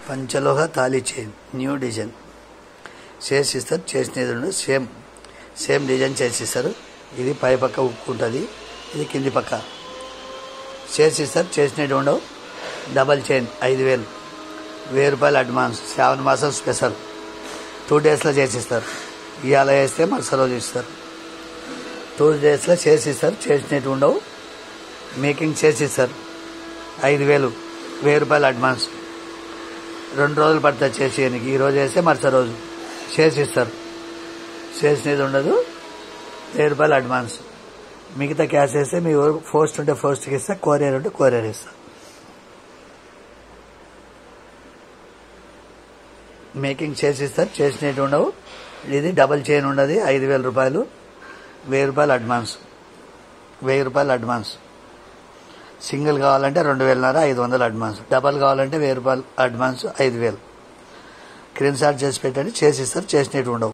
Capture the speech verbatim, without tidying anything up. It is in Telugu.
పంచలోహ తాళీ చైన్ న్యూ డిజైన్ చేసిస్తారు. చేసినది ఉండదు, సేమ్ సేమ్ డిజైన్ చేసిస్తారు. ఇది పై పక్క ఉక్కు ఉంటుంది, ఇది కింది పక్క చేసిస్తారు. చేసినట్టు ఉండవు. డబల్ చైన్ ఐదు వేలు వెయ్యి రూపాయలు అడ్వాన్స్. శ్రావణ మాసం స్పెషల్ టూ డేస్లో చేసిస్తారు. ఇవాళ వేస్తే మరుసటి రోజు ఇస్తారు. టూ డేస్లో చేసిస్తారు. చేసినట్టు ఉండవు. మేకింగ్ చేసిస్తారు. ఐదు వేలు వెయ్యి రూపాయలు అడ్వాన్స్. రెండు రోజులు పడుతుంది చేసేయడానికి. ఈ రోజు వేస్తే మరుసటి రోజు చేసిస్తారు. చేసినది ఉండదు. వెయ్యి రూపాయలు అడ్వాన్స్. మిగతా క్యాష్ వేస్తే మీ పోస్ట్ ఉంటే పోస్ట్కి ఇస్తా, కొరియర్ ఉంటే కొరియర్ ఇస్తా. మేకింగ్ చేసిస్తారు. చేసినట్టు ఉండవు. ఇది డబల్ చైన్ ఉండదు. ఐదు వేల రూపాయలు వెయ్యి రూపాయలు అడ్వాన్స్. వెయ్యి రూపాయలు అడ్వాన్స్. సింగిల్ కావాలంటే రెండు వేలన్నర ఐదు వందలు అడ్వాన్స్. డబల్ కావాలంటే వెయ్యి రూపాయలు అడ్వాన్స్ ఐదు వేలు. స్క్రీన్ షాట్ చేసి పెట్టండి. చేసిస్తారు. చేసినట్టు ఉండవు.